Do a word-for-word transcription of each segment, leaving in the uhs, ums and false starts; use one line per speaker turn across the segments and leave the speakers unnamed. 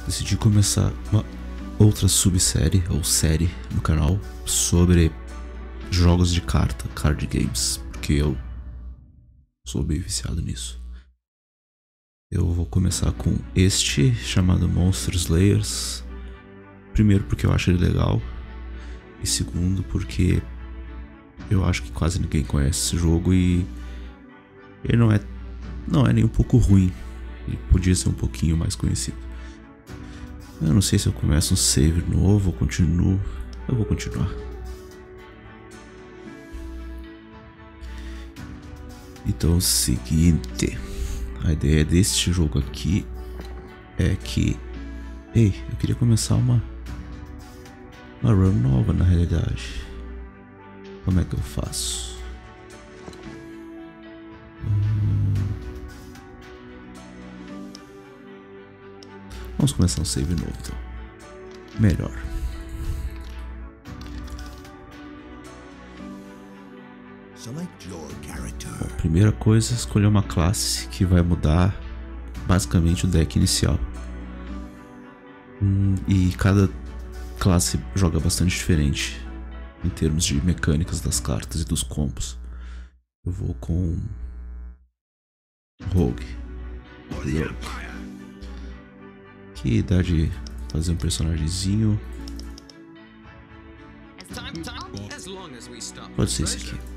decidi começar uma outra subsérie ou série no canal sobre jogos de carta, card games, porque eu sou bem viciado nisso. Eu vou começar com este, chamado Monster Slayers. Primeiro porque eu acho ele legal, e segundo porque eu acho que quase ninguém conhece esse jogo e ele não é, não é nem um pouco ruim. Ele podia ser um pouquinho mais conhecido. Eu não sei se eu começo um save novo ou continuo. Eu vou continuar. Então é o seguinte, a ideia deste jogo aqui é que... Ei, eu queria começar uma Uma run nova na realidade. Como é que eu faço? Hum... Vamos começar um save novo então. Melhor. Bom, primeira coisa, escolher uma classe que vai mudar basicamente o deck inicial. Hum, e cada classe joga bastante diferente em termos de mecânicas das cartas e dos combos. Eu vou com Rogue. Rogue. Que dá de fazer um personagemzinho. Pode ser esse aqui.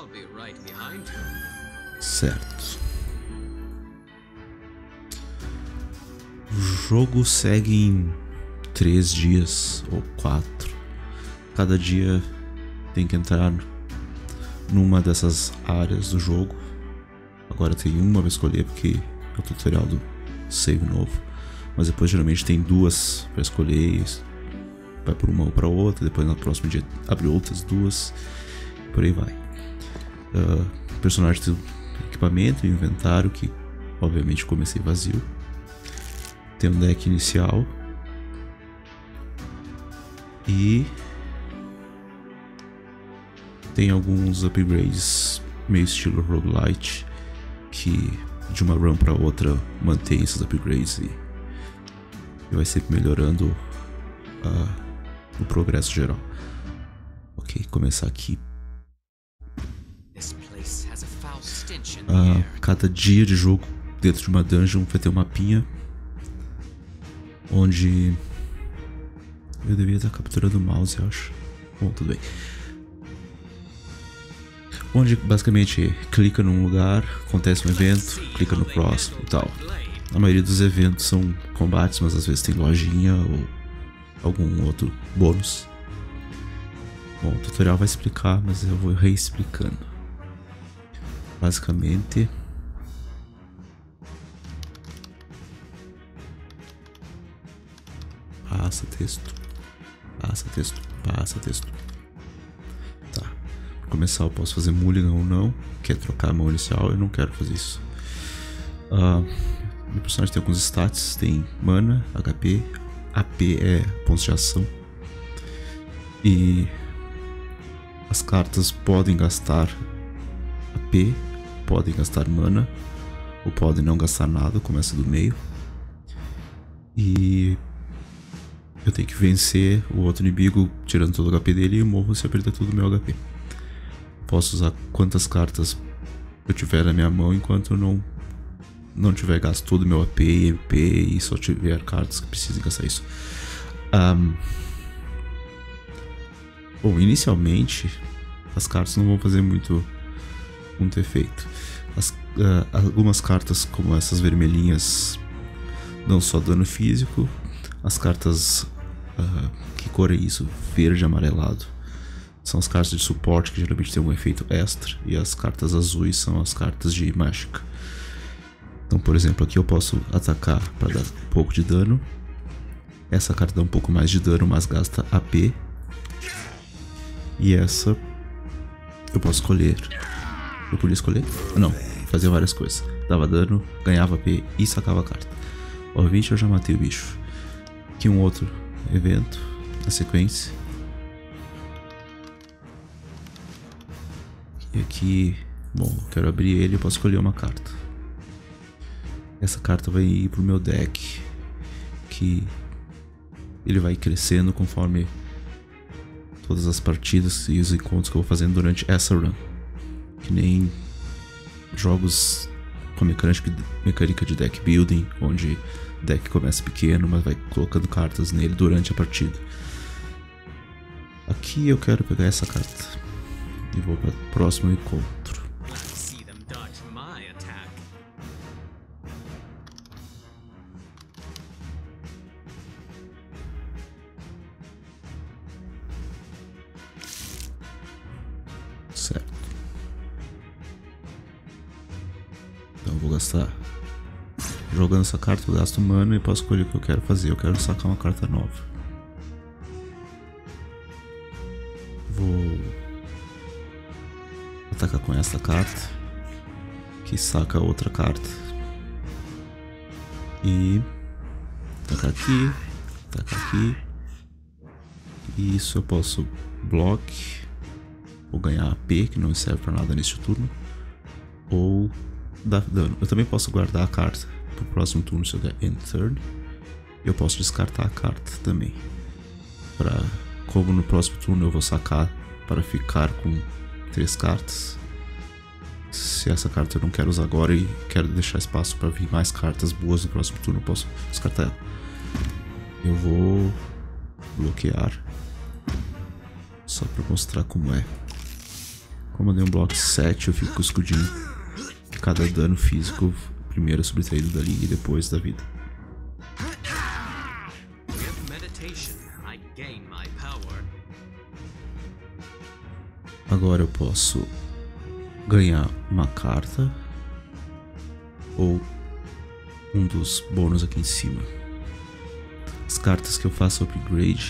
Certo. O jogo segue em três dias ou quatro. Cada dia tem que entrar numa dessas áreas do jogo. Agora tem uma pra escolher porque é o tutorial do save novo. Mas depois geralmente tem duas pra escolher. Vai por uma ou pra outra. Depois no próximo dia abre outras duas. Por aí vai. Uh, o personagem tem equipamento e inventário, que obviamente comecei vazio. Tem um deck inicial. E tem alguns upgrades meio estilo roguelite, que de uma run para outra mantém esses upgrades e, e vai sempre melhorando uh, o progresso geral. Ok, começar aqui. Uh, cada dia de jogo dentro de uma dungeon vai ter um mapinha onde eu devia estar capturando o mouse, eu acho. Bom, tudo bem. Onde basicamente clica num lugar, acontece um evento, clica no próximo e tal. A maioria dos eventos são combates, mas às vezes tem lojinha ou algum outro bônus. Bom, o tutorial vai explicar, mas eu vou reexplicando. Basicamente... Passa texto. Passa texto. Passa texto. Tá. Pra começar eu posso fazer mulligan ou não. Quer trocar a mão inicial? Eu não quero fazer isso. Uh, meu personagem tem alguns stats. Tem mana, H P. A P é pontos de ação. E... as cartas podem gastar A P, podem gastar mana, ou podem não gastar nada, começa do meio. E eu tenho que vencer o outro inimigo tirando todo o H P dele e eu morro se eu perder todo o meu H P. Posso usar quantas cartas eu tiver na minha mão enquanto eu não, não tiver gasto todo o meu A P e M P e só tiver cartas que precisem gastar isso. Um, bom, inicialmente as cartas não vão fazer muito, muito efeito. As, uh, algumas cartas como essas vermelhinhas dão só dano físico. As cartas, uh, que cor é isso? Verde amarelado. São as cartas de suporte que geralmente tem um efeito extra. E as cartas azuis são as cartas de mágica. Então, por exemplo, aqui eu posso atacar para dar um pouco de dano. Essa carta dá um pouco mais de dano, mas gasta A P. E essa eu posso escolher. Eu podia escolher? Não, fazia várias coisas. Dava dano, ganhava A P e sacava a carta. Obviamente eu já matei o bicho. Aqui um outro evento na sequência. E aqui, bom, eu quero abrir ele, eu posso escolher uma carta. Essa carta vai ir pro meu deck, que ele vai crescendo conforme todas as partidas e os encontros que eu vou fazendo durante essa run. Que nem jogos com mecânica, mecânica de deck building, onde o deck começa pequeno, mas vai colocando cartas nele durante a partida. Aqui eu quero pegar essa carta e vou para o próximo encontro. Certo. Então eu vou gastar. Jogando essa carta eu gasto mana e posso escolher o que eu quero fazer. Eu quero sacar uma carta nova. Vou atacar com essa carta, que saca outra carta. E atacar aqui, atacar aqui. E isso eu posso block, ou ganhar A P, que não serve pra nada neste turno, ou dar dano. Eu também posso guardar a carta pro próximo turno se eu der end turn. E eu posso descartar a carta também, pra, como no próximo turno eu vou sacar para ficar com três cartas. Se essa carta eu não quero usar agora e quero deixar espaço para vir mais cartas boas no próximo turno, eu posso descartar ela. Eu vou bloquear só para mostrar como é. Como eu dei um bloco sete, eu fico com o escudinho. Cada dano físico primeiro é subtraído dali e depois da vida. Agora eu posso ganhar uma carta ou um dos bônus aqui em cima. As cartas que eu faço upgrade,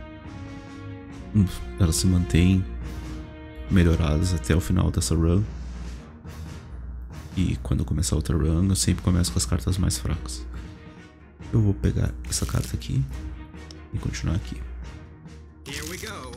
elas se mantêm melhoradas até o final dessa run. E quando eu começar outra run, eu sempre começo com as cartas mais fracas. Eu vou pegar essa carta aqui e continuar aqui. Here we go.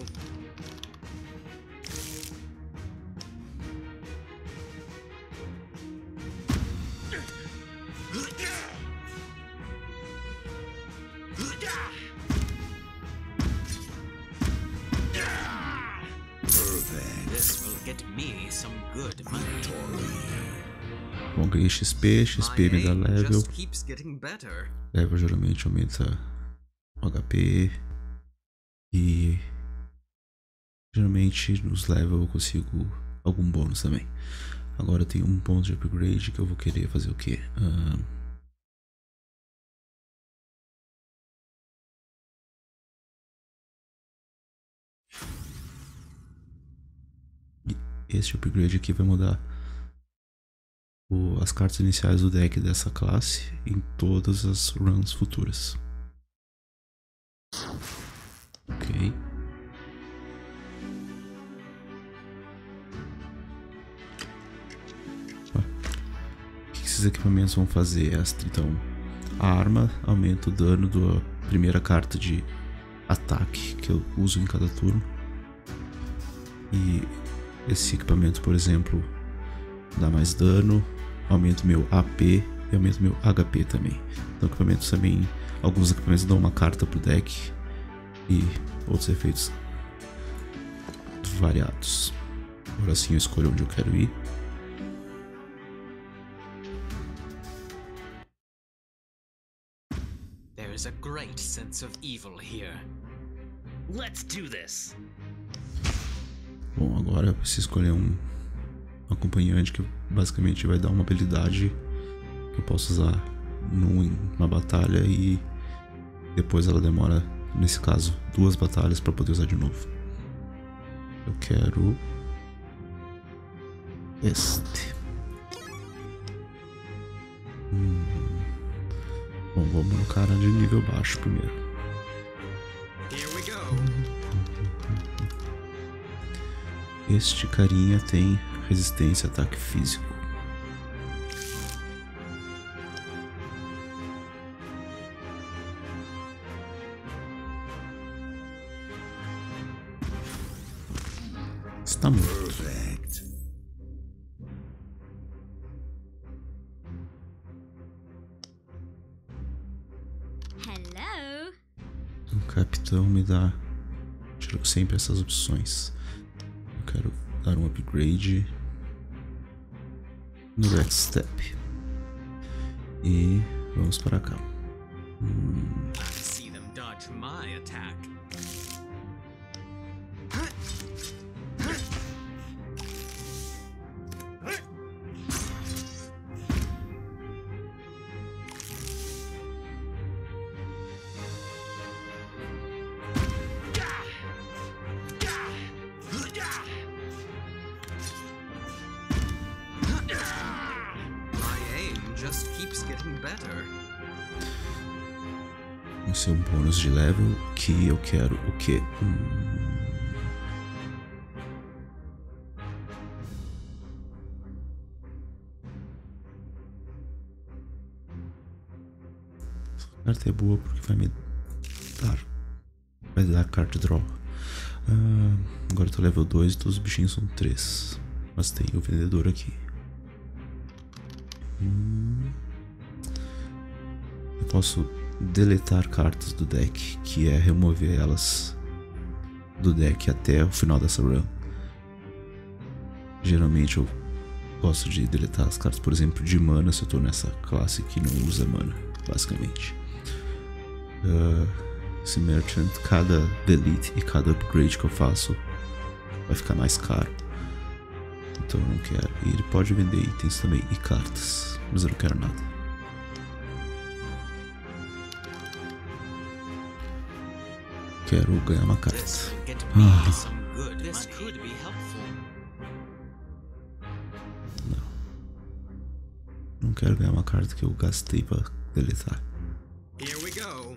Bom, ganhei X P, X P me dá level. Level geralmente aumenta o H P. E geralmente nos level eu consigo algum bônus também. Agora eu tenho um ponto de upgrade que eu vou querer fazer o quê? Uh... Este upgrade aqui vai mudar o, as cartas iniciais do deck dessa classe em todas as runs futuras. Ok. O que esses equipamentos vão fazer, Astra? Então, a arma aumenta o dano da primeira carta de ataque que eu uso em cada turno. E esse equipamento, por exemplo, dá mais dano, aumenta o meu A P e aumenta o meu H P também. Então, equipamentos também, alguns equipamentos dão uma carta pro deck e outros efeitos variados. Agora sim eu escolho onde eu quero ir.
There is a great sense of evil here. Let's do this.
Bom, agora eu preciso escolher um acompanhante que basicamente vai dar uma habilidade que eu posso usar numa batalha e depois ela demora, nesse caso, duas batalhas para poder usar de novo. Eu quero este. Hum. Bom, vamos no cara de nível baixo primeiro. Este carinha tem resistência a ataque físico. Está morto.
Hello.
Capitão me dá sempre essas opções. Eu quero dar um upgrade no Red Step. E vamos para cá. Hum.
See them dodge my attack.
Esse é um bônus de level que eu quero o quê? Hum... Essa carta é boa porque vai me dar, vai dar card draw. Ah, agora eu tô level dois e todos os bichinhos são três. Mas tem o vendedor aqui. Hum... Eu posso deletar cartas do deck, que é remover elas do deck até o final dessa run. Geralmente eu gosto de deletar as cartas, por exemplo, de mana, se eu tô nessa classe que não usa mana, basicamente. Uh, esse merchant, cada delete e cada upgrade que eu faço vai ficar mais caro, então eu não quero. E ele pode vender itens também e cartas, mas eu não quero nada. Quero ganhar uma carta. Ah. Não. Não quero ganhar uma carta que eu gastei pra deletar.
Here we go.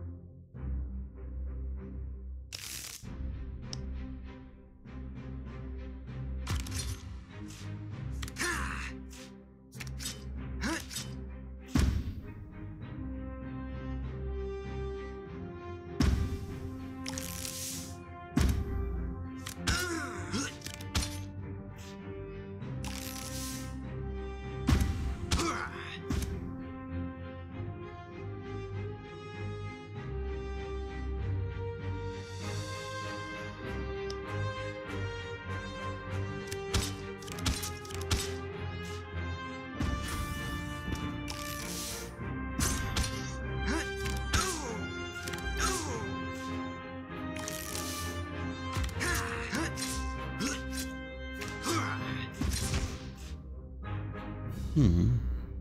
Hum.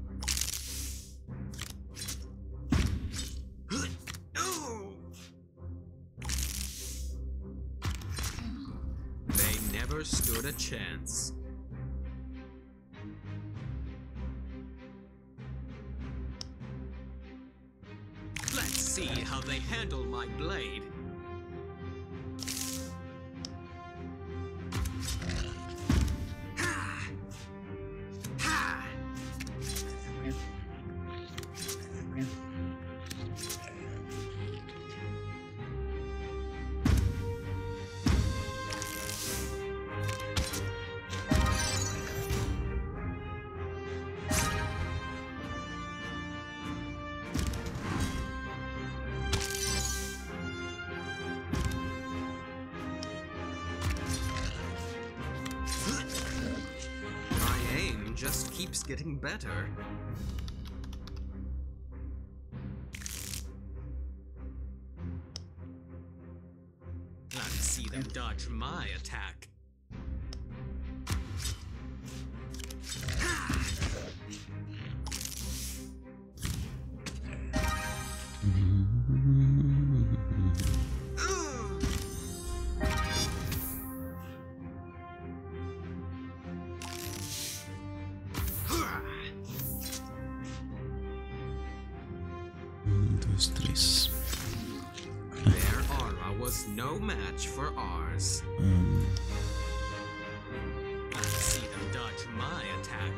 They never stood a chance. Let's see how they handle my blade. Just keeps getting better. Let's see them dodge my attack.
Dois, três.
Their aura was no match for ours.
Um.
Let's see them dodge my attack.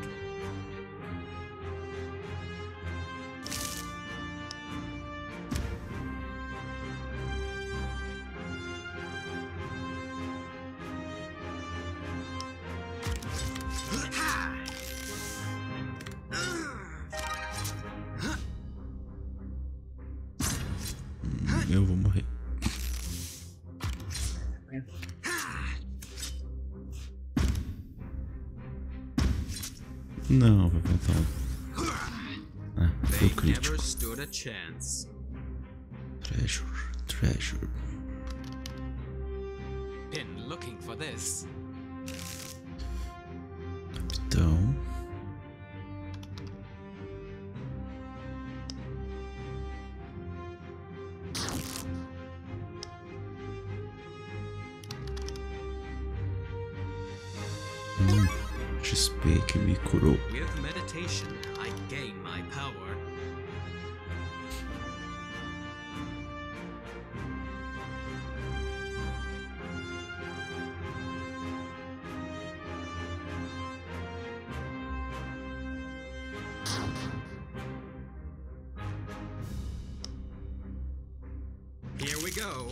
Eu vou morrer. Não, vai botar um. Ah, foi o
They never
crítico.
stood a chance.
Treasure, treasure.
Been looking for this.
Capitão. Hum, X P que me curou.
With meditation, I gain my power. Here we go.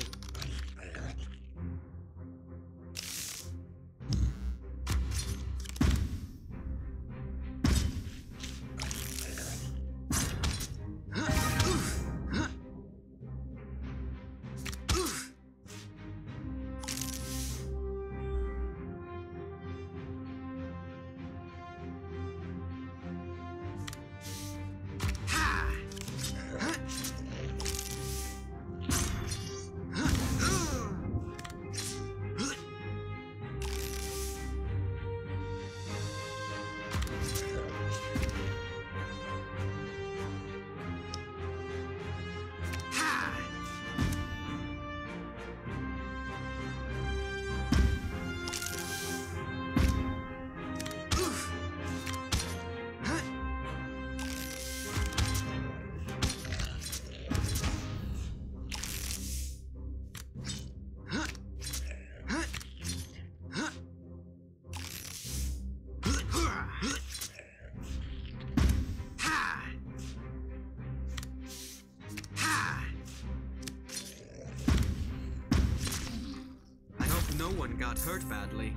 No one got hurt badly.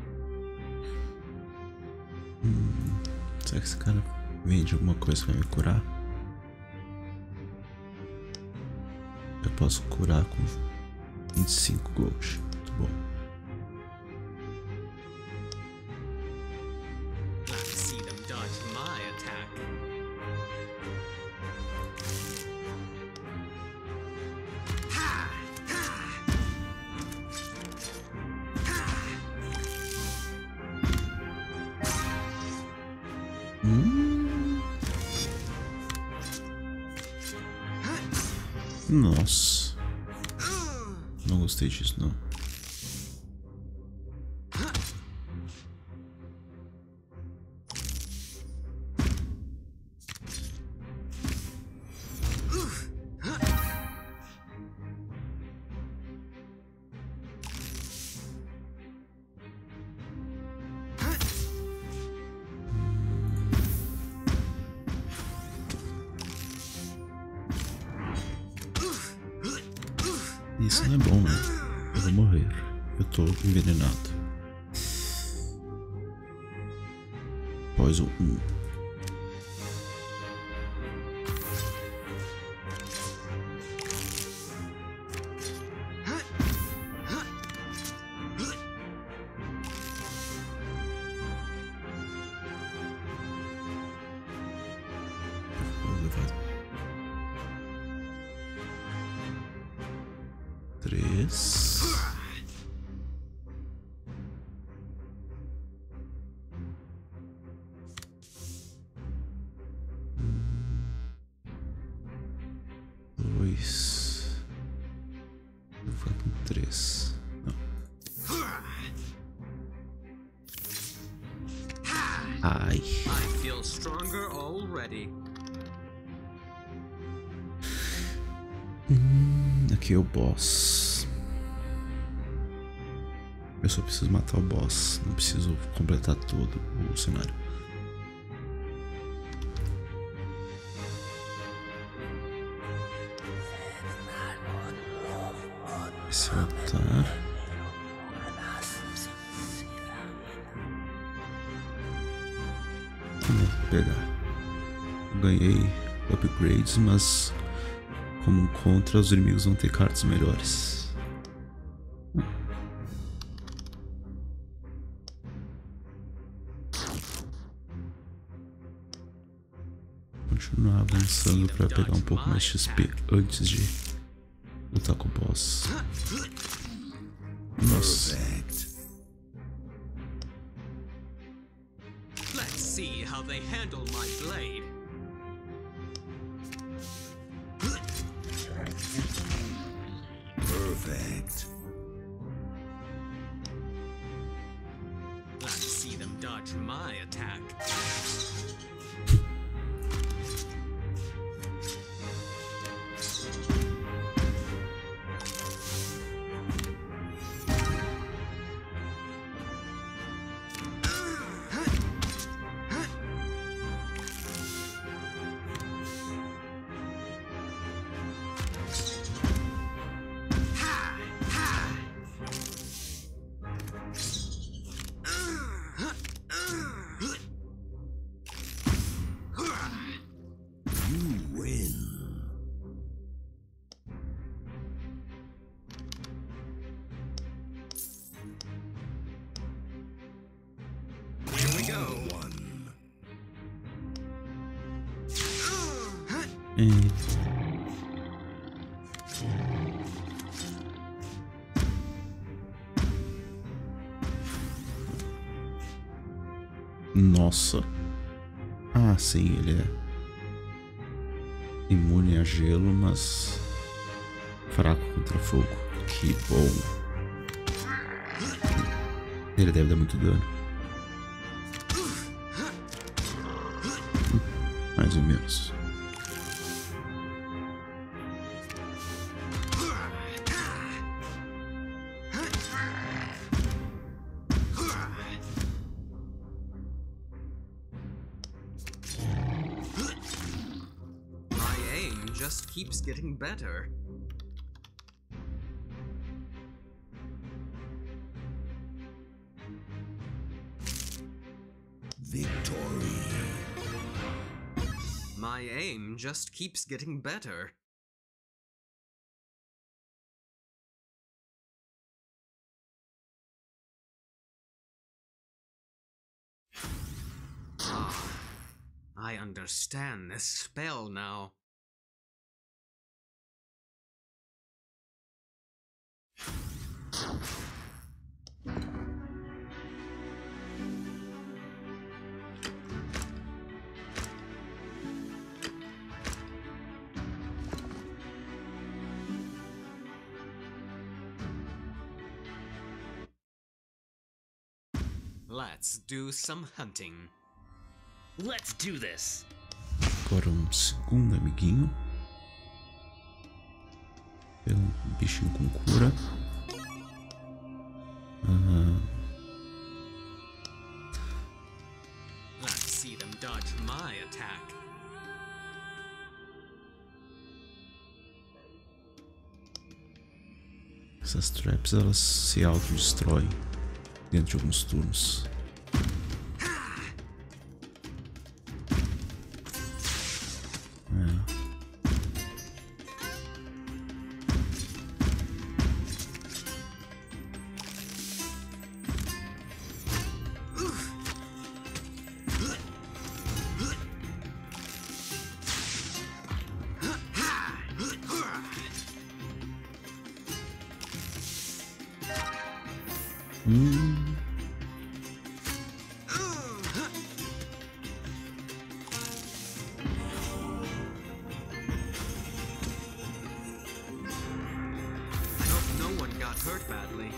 Hum, será que esse cara vende alguma coisa pra me curar? Eu posso curar com vinte e cinco gold. Muito bom.
Let's see them dodge my attack.
Hum. Nossa. Não gostei disso, não. Isso não é bom, né? Eu vou morrer. Eu tô envenenado. Poison um. Vou levar três. Dois. Eu vou com três. Não. Ai.
I feel stronger already.
Hum, aqui é o boss. Eu só preciso matar o boss. Não preciso completar todo o cenário. Esse altar. Vou pegar. Eu ganhei upgrades, mas como contra, os inimigos vão ter cartas melhores. continuar avançando para pegar um pouco mais de X P antes de lutar com o boss. Nossa.
Let's see how they handle my blade.
Perfect.
Let's see them dodge my attack.
Nossa. Ah, sim, ele é imune a gelo, mas fraco contra fogo. Que bom. Ele deve dar muito dano. Mais ou menos.
Just keeps getting better.
Victory.
My aim just keeps getting better. Ah, I understand this spell now. Let's do some hunting.
Let's do this.
Agora um segundo amiguinho. Pelo bichinho com cura. Uhum.
Let's see them dodge my attack.
Essas traps, elas se autodestroem dentro de alguns turnos. É. Hum.
I hope no one got hurt badly.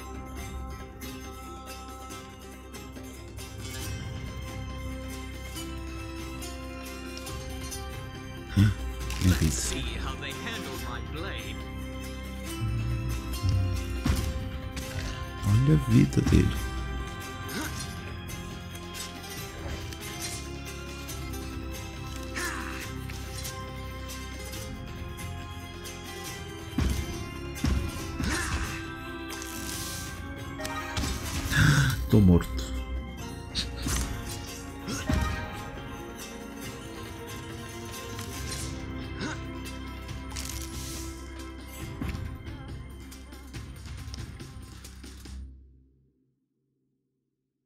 Let's see how they handle my blade.
Olha a vida dele. Tô morto.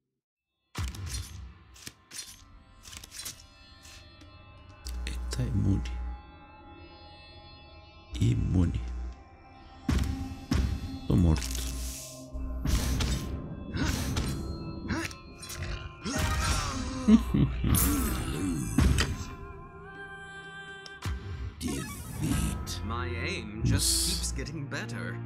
Tá imune imune. Tô morto.
Defeat.
My aim just keeps getting better.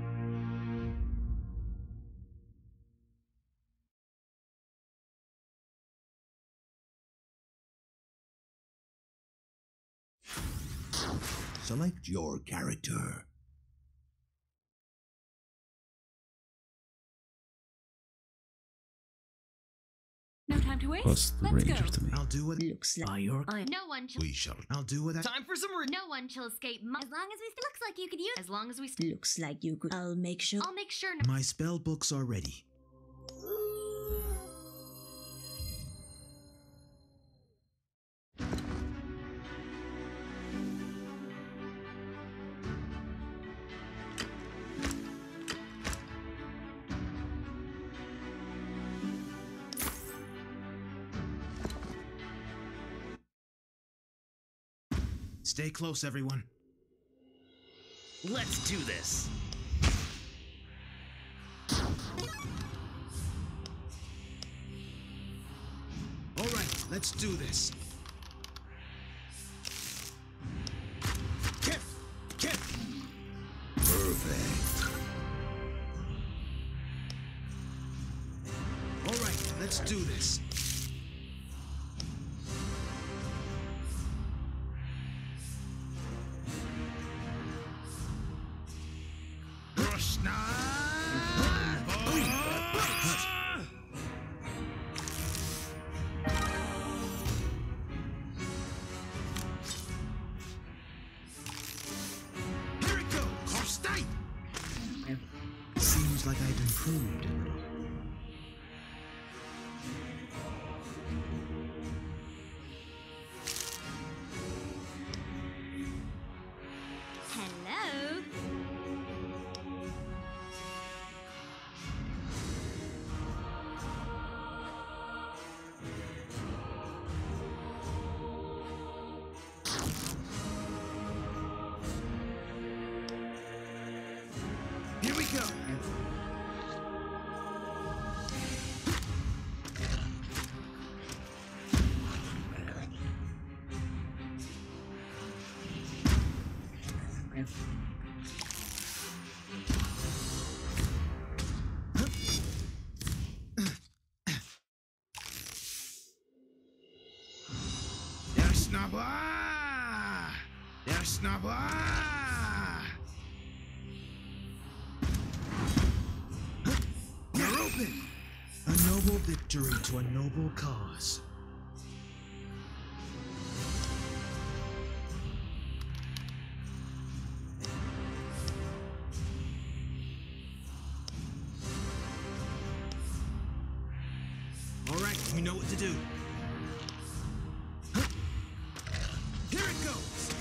Select your character.
No time to waste.
Gosto do
Let's
Ranger
go.
também.
I'll do what
Looks like
by your.
I no one shall
We shall.
I'll do what I.
Time for some re-
no one shall escape my as long as we looks like you could use as long as we
Looks like you could. I'll make sure.
I'll make sure
My spell books are ready. Stay close, everyone.
Let's do this.
All right, let's do this. Kip, Kip.
Perfect.
All right, let's do this. Here it goes. Horstite. Seems like I've improved a little.
Hello.
Here we go. There's no ah! There's no ah! You're open! A noble victory to a noble cause. All right, you know what to do. Here it goes!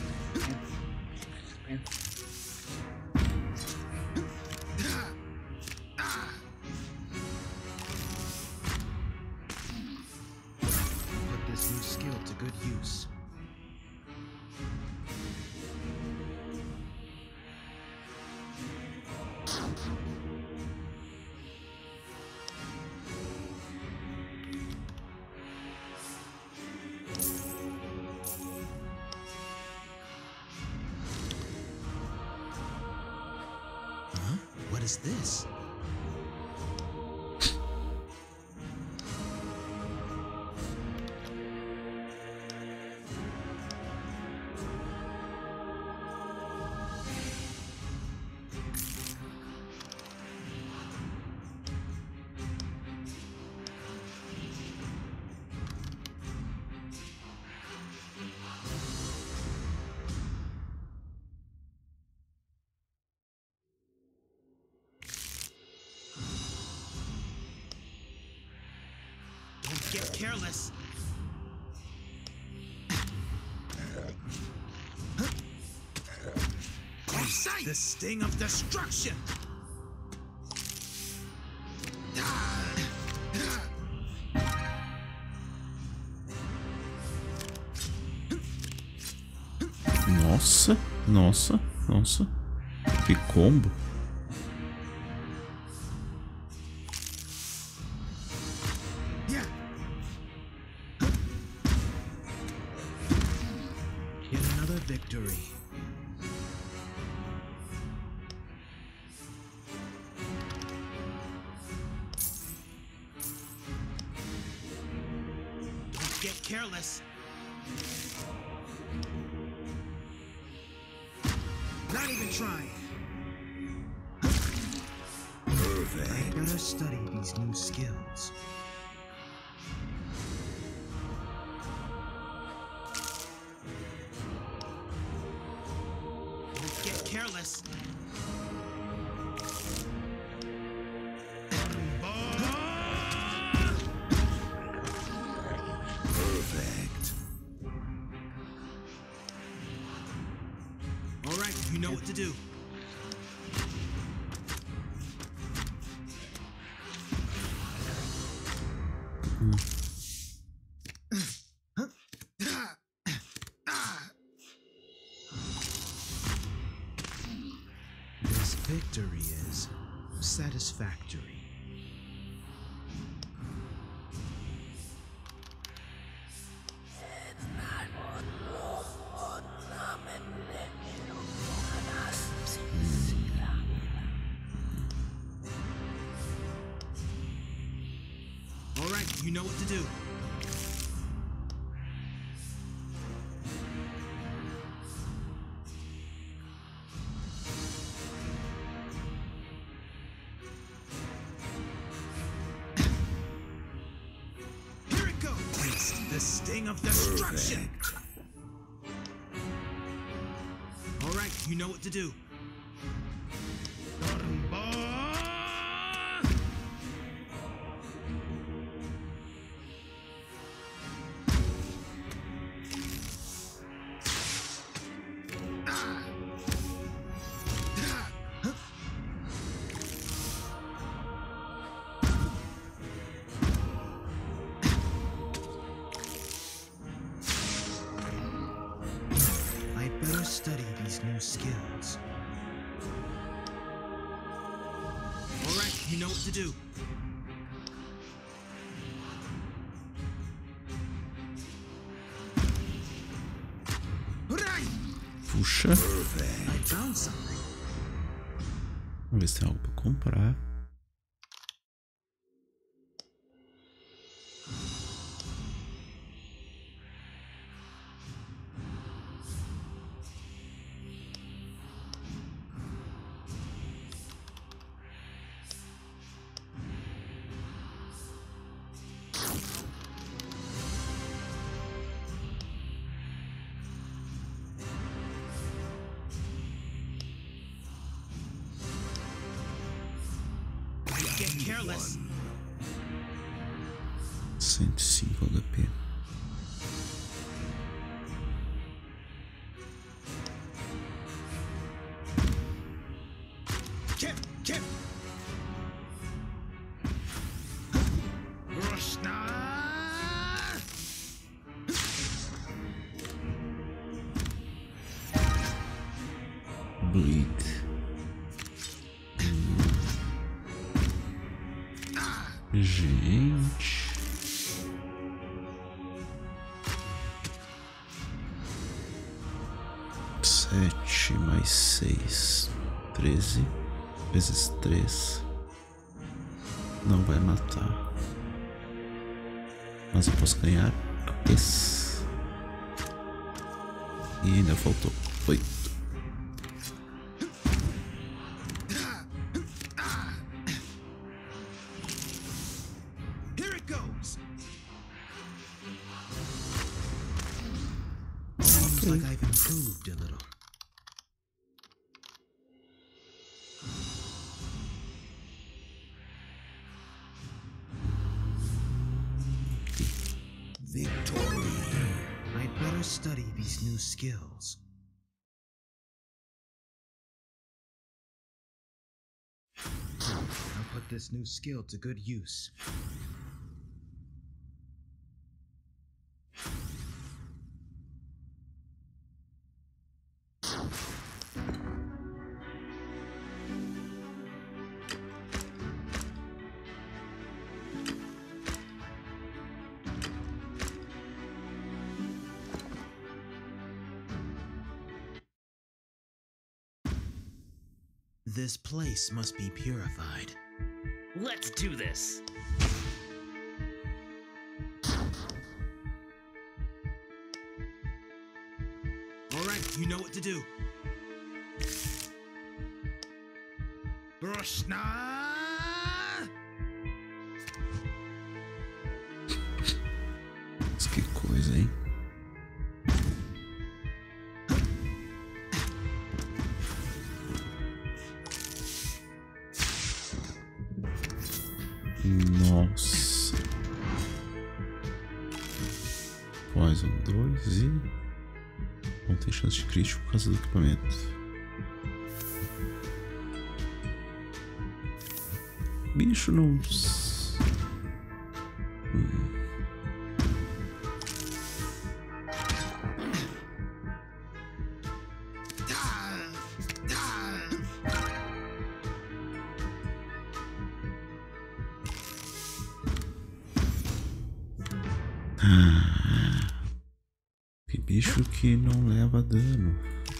Put this new skill to good use. Huh? What is this? Don't get careless. Sight! The sting of destruction.
Nossa, nossa, nossa. Que combo.
Yeah. Yet another victory. Don't get careless. Not even trying.
Perfect.
I better study these new skills. Don't get careless.
Perfect.
All right, you know what to do. This victory is satisfactory. All right, you know what to do. Here it goes. Taste the sting of destruction.
Perfect.
All right, you know what to do. I better study these new skills. All right, you know what to do. Hooray!
Puxa.
I found something.
Vamos ver se tem algo pra comprar.
Get careless.
cento e cinco H P.
Kip, Kip. Roshna.
Bleed. Gente. Sete mais seis. Treze. Vezes três. Não vai matar. Mas eu posso ganhar esse. E ainda faltou oito.
Here it goes.
Ok.
Like I've improved a little.
Victory.
I'd better study these new skills. I'll put this new skill to good use. This place must be purified.
Let's do this.
All right, you know what to do. Roshna!
Mas que coisa, hein? Nossa. Poison dois e... Não tem chance de crítico por causa do equipamento. Bicho não... Hum. Que bicho que não leva dano.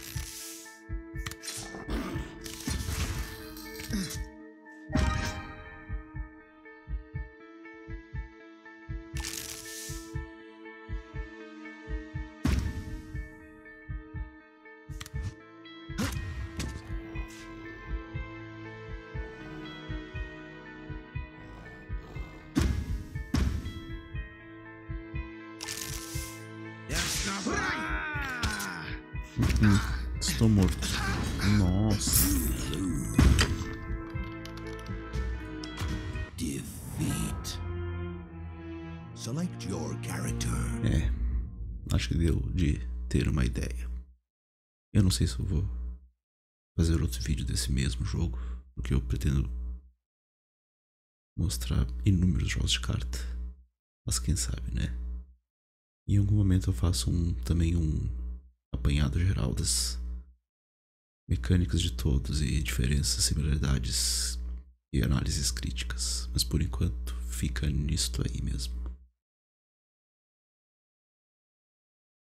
Hum, estou morto. Nossa.
Defeat. Select your character.
É, acho que deu de ter uma ideia. Eu não sei se eu vou fazer outro vídeo desse mesmo jogo, porque eu pretendo mostrar inúmeros jogos de carta. Mas quem sabe, né? Em algum momento eu faço um, também um apanhado geral das mecânicas de todos e diferenças, similaridades e análises críticas. Mas por enquanto fica nisto aí mesmo.